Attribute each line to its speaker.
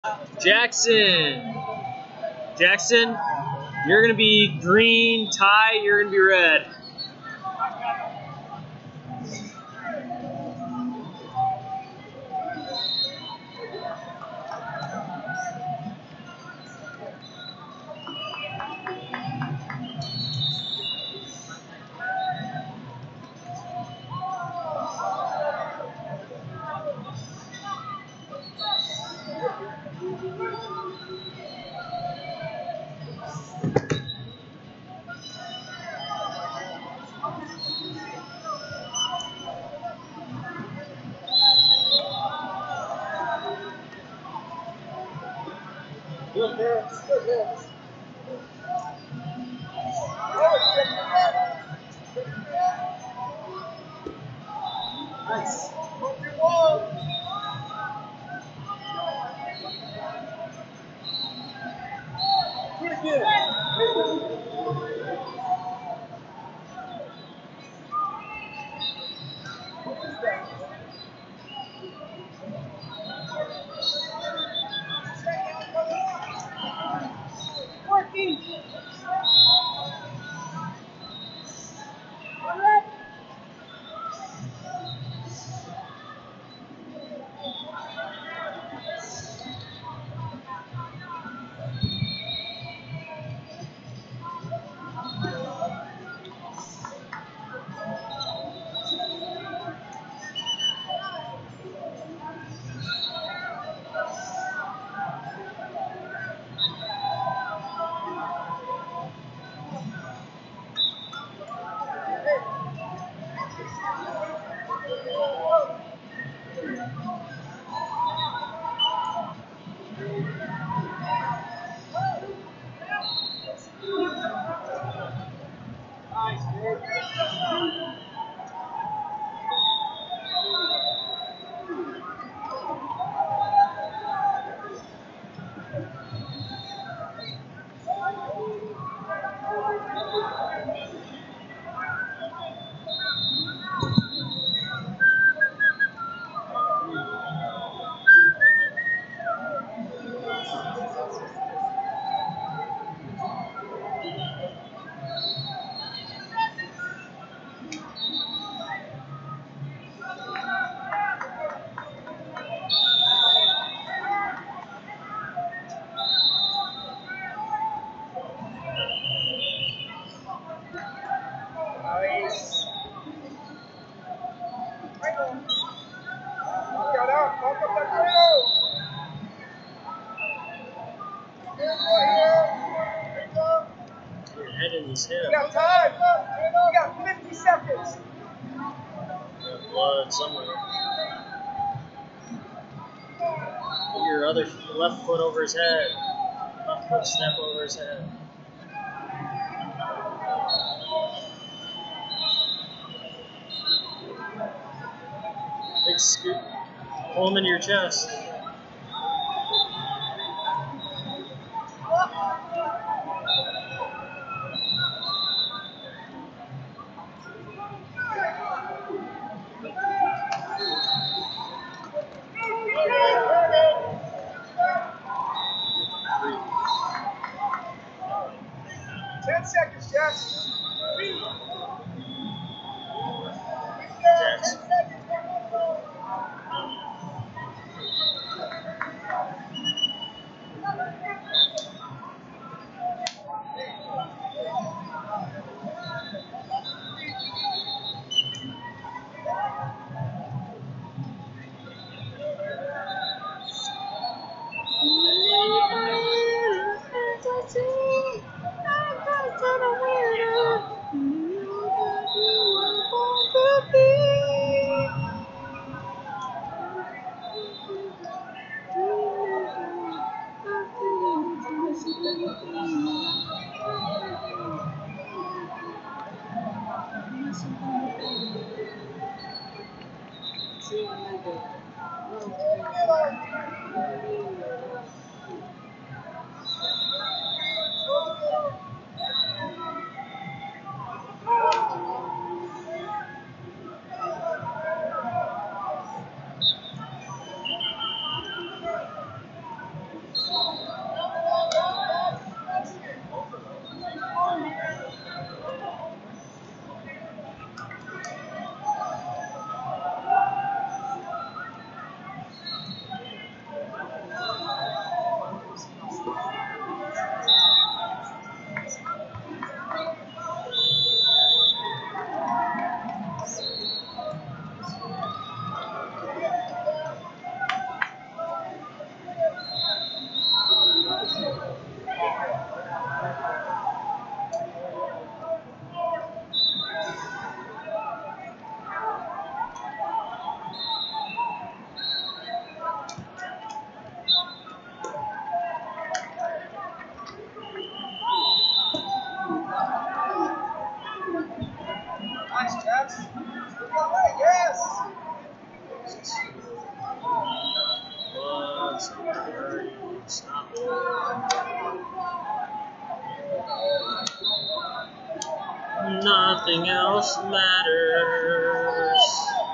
Speaker 1: Jackson. Jackson, you're going to be green. Ty, you're going to be red.
Speaker 2: Good hits, good hits. Nice. Pretty good. Working. Nice, dude. Nice. Got out. Walk up that window.
Speaker 1: Your head in his hip.
Speaker 2: We got time. We got 50 seconds.
Speaker 1: Got blood somewhere. Put your other left foot over his head. Left foot step over his head. Big scoop. Pull him into your chest.
Speaker 2: Seconds, Jess.
Speaker 1: Jackson. nothing else matters.